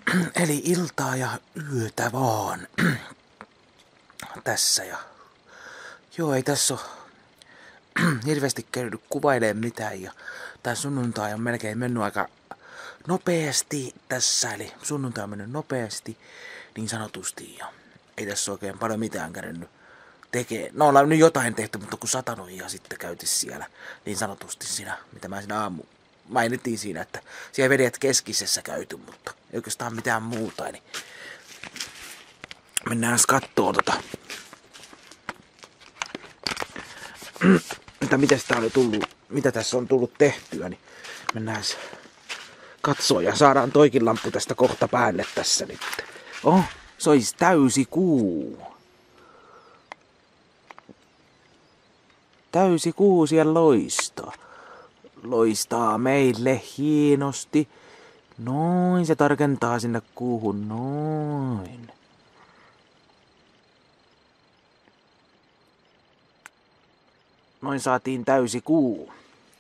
Eli iltaa ja yötä vaan. Tässä ja... Joo, ei tässä oo hirveästi käynyt kuvailemaan mitään ja tää sunnuntai on melkein mennyt aika nopeasti tässä, eli sunnuntai on mennyt nopeasti niin sanotusti ja ei tässä oikein paljon mitään käynyt tekee. No ollaan nyt jotain tehty, mutta kun satanut ja sitten käytis siellä niin sanotusti siinä, mitä mä siinä mainittiin siinä, että siellä vedet keskisessä käyty, mutta ei oikeastaan mitään muuta, niin mennään kattoo mitäs tää oli tullut, mitä tässä on tullut tehtyä, niin mennään katsoo ja saadaan toikin lamppu tästä kohta päälle tässä nyt. Oh, se olisi täysi kuu. Täysi kuu siellä loistaa. Loistaa meille hienosti. Noin, se tarkentaa sinne kuuhun, noin. Noin saatiin täysi kuu.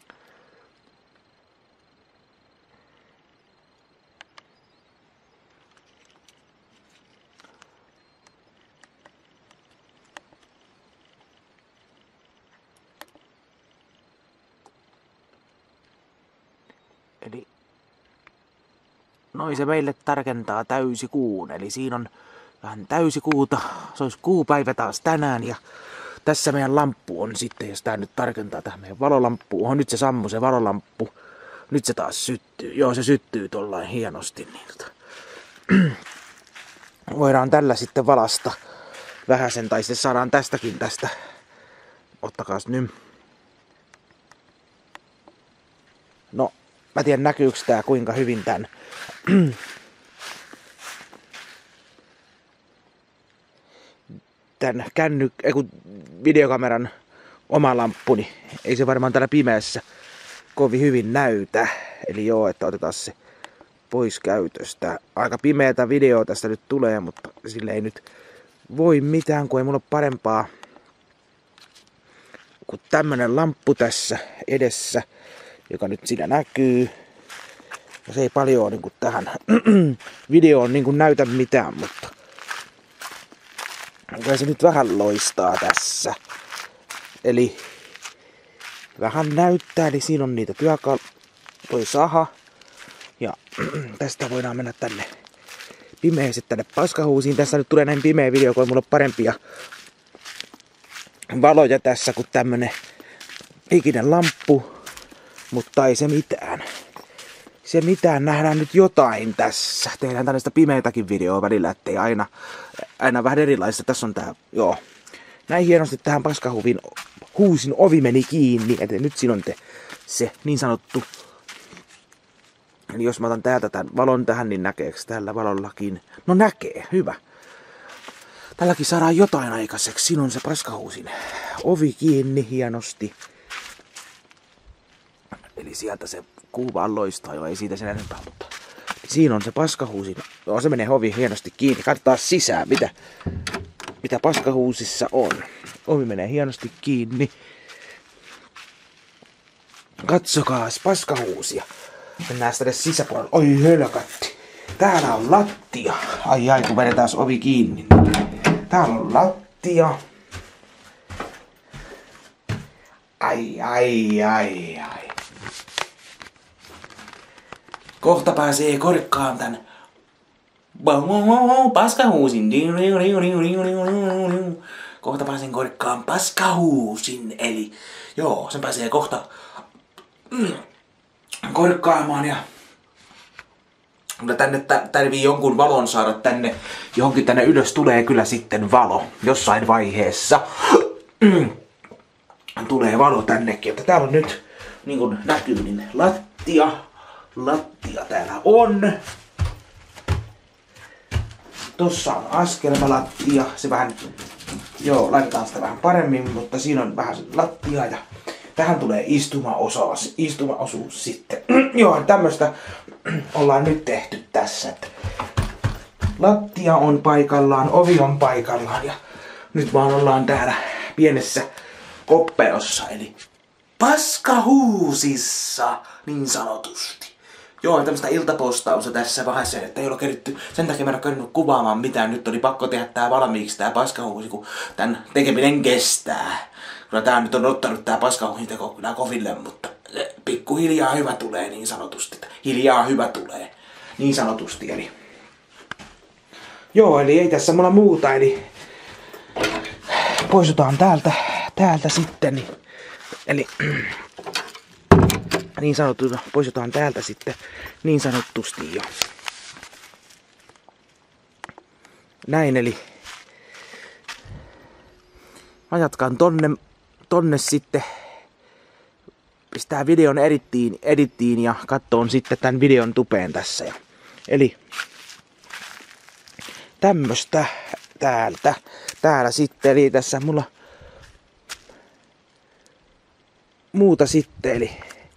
Eli noin se meille tarkentaa täysikuun. Eli siinä on vähän täysikuuta. Se olisi kuupäivä taas tänään ja tässä meidän lamppu on sitten, jos tää nyt tarkentaa tähän meidän valolamppuun. Nyt se sammui se valolamppu. Nyt se taas syttyy. Joo, se syttyy tollain hienosti. Niin voidaan tällä sitten valasta vähäsen, tai sitten saadaan tästäkin tästä. Ottakaas nyt. No, mä tiedän näkyykö tää kuinka hyvin tän. Tän videokameran oma lamppu, niin ei se varmaan täällä pimeässä kovin hyvin näytä. Eli joo, että otetaan se pois käytöstä. Aika pimeätä videoa tästä nyt tulee, mutta sille ei nyt voi mitään, kun ei mulla ole parempaa kuin tämmönen lamppu tässä edessä, joka nyt siinä näkyy. Ja se ei paljon niin kuin tähän videoon niin kuin näytä mitään, mutta kyllä se nyt vähän loistaa tässä. Eli vähän näyttää, eli siinä on niitä toi saha. Ja tästä voidaan mennä tänne pimeästi tänne paskahuusiin. Tässä nyt tulee näin pimeä video, kun mulla on parempia valoja tässä kuin tämmönen ikinen lamppu. Mutta ei se mitään. Se mitään, nähdään nyt jotain tässä. Tehdään tällaista pimeätäkin videoa välillä, ettei aina vähän erilaista. Tässä on tää, joo. Näin hienosti tähän paskahuusin ovi meni kiinni. Et nyt siinä on se niin sanottu. Eli jos mä otan täältä tämän valon tähän, niin näkeekö tällä valollakin? No näkee, hyvä. Tälläkin saadaan jotain aikaiseksi. Siinä on se paskahuusin ovi kiinni hienosti. Eli sieltä se kuu vaan loistaa jo, ei siitä sen enempää, mutta siinä on se paskahuusi. Joo, se menee ovi hienosti kiinni. Katsotaan sisään, mitä paskahuusissa on. Ovi menee hienosti kiinni. Katsokaas paskahuusia. Mennään tänne sisäpuolelle. Oi hölkatti. Täällä on lattia. Ai kun vedetään ovi kiinni. Täällä on lattia. Ai. Kohta pääsee korkkaan tän paskahuusin. Kohta pääsen korkkaan paskahuusin. Eli joo, sen pääsee kohta korkkaamaan ja tänne tarvii jonkun valon saada tänne. Johonkin tänne ylös tulee kyllä sitten valo jossain vaiheessa. Tulee valo tännekin, että täällä on nyt niin kuin näkyy niin lattia täällä on. Tossa on askelmalattia, se vähän, joo laitetaan sitä vähän paremmin, mutta siinä on vähän lattia ja tähän tulee istumaosuus sitten. Joo, tämmöstä ollaan nyt tehty tässä, että lattia on paikallaan, ovi on paikallaan ja nyt vaan ollaan täällä pienessä kopperossa, eli paskahuusissa, niin sanotusti. Joo, tämmöstä iltapostausta tässä vaiheessa, että ei ole keritty. Sen takia mä en ole kerennyt kuvaamaan mitään. Nyt oli pakko tehdä tää valmiiksi, tää paskahuusi, kun tän tekeminen kestää. Kyllä tää nyt on ottanut tää paskahuusin teko kyllä koville, mutta pikkuhiljaa hyvä tulee niin sanotusti. Hiljaa hyvä tulee niin sanotusti, eli... Joo, eli ei tässä mulla muuta, eli... Poistutaan täältä sitten, eli... Niin sanottu, poistutaan täältä sitten niin sanottusti jo. Näin, eli mä jatkan tonne sitten. Pistää videon edittiin ja kattoon sitten tän videon tupeen tässä. Eli tämmöstä täällä sitten, eli tässä mulla muuta sitten, eli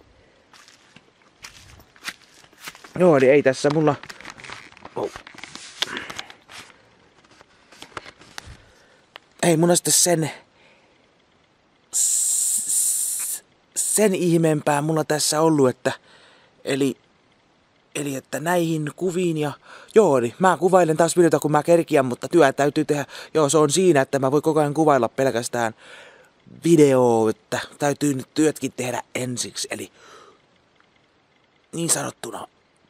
joo, eli ei tässä mulla... Oh. Ei mulla sitten sen ihmeempää mulla tässä ollut, että... Eli että näihin kuviin ja... Joo, niin mä kuvailen taas videota kun mä kerkiän, mutta työ täytyy tehdä... Joo, se on siinä, että mä voin koko ajan kuvailla pelkästään videoa, että täytyy nyt työtkin tehdä ensiksi, eli... Niin sanottuna...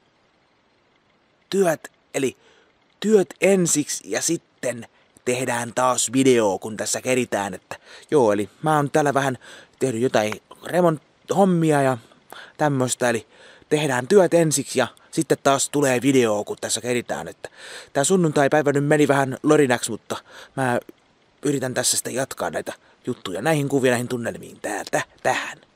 Työt ensiksi ja sitten tehdään taas video, kun tässä keritään, että joo, eli mä oon täällä vähän tehnyt jotain hommia ja tämmöstä, eli tehdään työt ensiksi ja sitten taas tulee video, kun tässä keritään, että tää sunnuntai-päivä nyt meni vähän lorinäksi, mutta mä yritän tässä sitten jatkaa näitä juttuja näihin kuviin, näihin tunnelmiin tähän.